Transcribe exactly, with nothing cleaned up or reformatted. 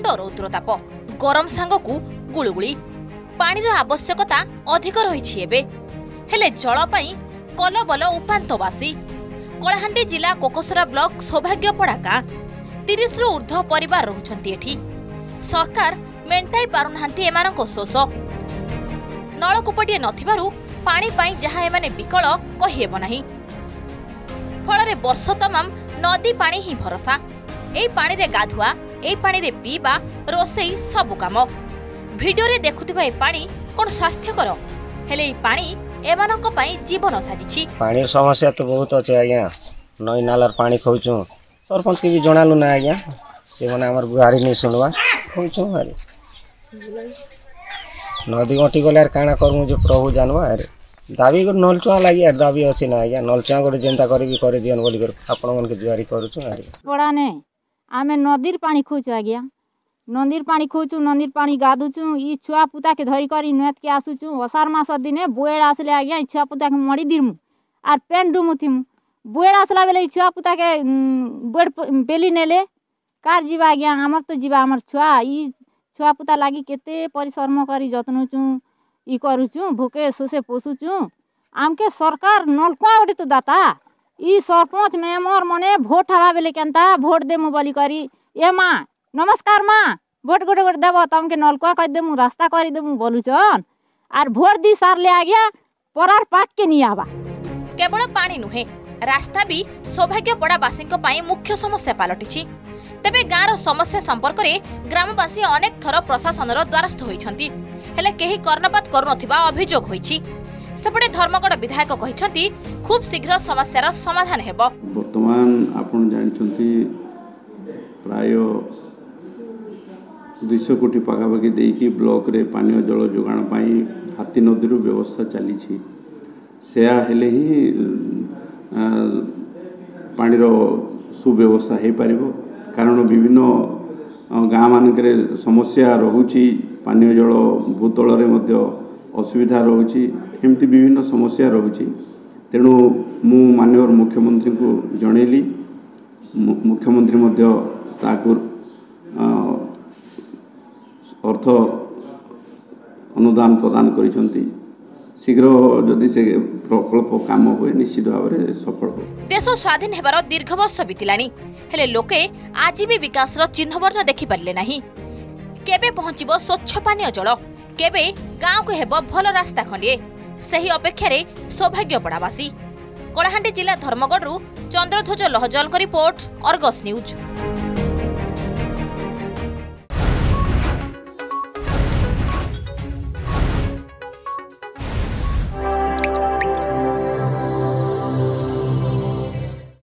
प्रचंड रौद्रताप गरम सांगकु गुळुगुळी पानीर आवश्यकता अधिक रही हेले जल पाई कलबल उपांतवासी कलाहांडी जिला कोकसरा ब्लॉक सौभाग्यपड़ा गाँ तीस रु ऊर्ध्व परिवार रहुछंती एठी सरकार मेंटाई पारुनाहांती एमानक शोष नलकूपटिए नथिबारु पानी पाई जहा एमाने विकल कहिहेब नाही फलरे वर्ष तमाम नदी पानी ही भरोसा एई पानी रे गाधुआ एई पानी रे पीबा रोसई सब काम वीडियो रे देखुथिबा ए पानी कोन स्वास्थ्यकर हेले ए पानी एमानक पई जीवन साजिछि पानी समस्या तो बहुत अछि आज्ञा नई नालर पानी खोचु सरपंच के भी जणालु ना आज्ञा से माने हमर गुहारी नै सुनवा खोचु हारे नदी गटी गलार काना करमु जो प्रभु जानवा अरे दाबी को नलचुआ लागि दाबी अछि ना आज्ञा नलचुआ गोटे जेंता करी भी करे दियन बोली कर आपण मन के जुआरी करूछु अरे बड़ा ने आमे नदीर पानी खोचु आज्ञा नदीर पानी खोचु नदीर पानी गादुचु ई छुआ पुता के धरी करी नुएत के आसुचु असार मास दिने बुएड़ आसले आज्ञा ई छुआ पुता के मड़ी दिरमु आर पेन डुमुथिमु बुएड़ आसला बेले ई छुआ पुता के बुएड़ पेली नेले कार जीवा आज्ञा हमर तो जीवा हमर छुआ ई छुआ पुता लागि केते परिश्रम करी जतनुचु ई करूचु भूके सोसे पोसुचु आमके सरकार नलकुआ उठी तो दाता ई सरपंच मेमर मने भोट हवा बेले केनता भोट देमु बोली करी ए माँ नमस्कार माँ भोट गोटे गोटे देव तमके नलकुआ कर देमु रास्ता कर देमु बोलुचन आर भोट दी सारले आज्ञा परार पाट के नहीं आवा केवल पानी नुहे रास्ता भी सौभाग्यपड़ा बासी मुख्य समस्या पलटि तेबे गाँवर समस्या संपर्क में ग्रामवासी अनेक थर प्रशासन द्वारस्थ होइछंती हेले केही कर्णपात करुनथिबा अभियोग होइछि सेपटे धर्मगढ़ विधायक कहिछंती खूब शीघ्र समस्यार समाधान हेबो वर्तमान आपण जानछंती प्राय दो सौ कोटी पाखापाखि देकी ब्लॉक रे पानी जल जोगाण पाई हाथी नदी रो व्यवस्था चली से हेले ही पानी रो सुव्यवस्था हो पार कारण विभिन्न गाँ मानक समस्या रोची पानी जल भूतल रे असुविधा रोची एमती विभिन्न समस्या रोची तेणु मु माननीय मुख्यमंत्री को जनइली मुख्यमंत्री अर्थ अनुदान प्रदान करिसंती शीघ्र जदि से प्रकल्प काम हुए निश्चित भाव में सफल हो देश स्वाधीन हेबार दीर्घ वर्ष बीतिलानी हेले लोके आज भी विकास चिन्ह वर्ण देखि पारले नाही केबे पहुंचिबो स्वच्छ पानीय जल केबे गाँव को हेबो भल रास्ता खंडिए सही अपेक्षा रे सौभाग्यपड़ावासी कलाहांडी जिला धर्मगढ़ चंद्रध्वज लहजल रिपोर्ट अर्गस न्यूज।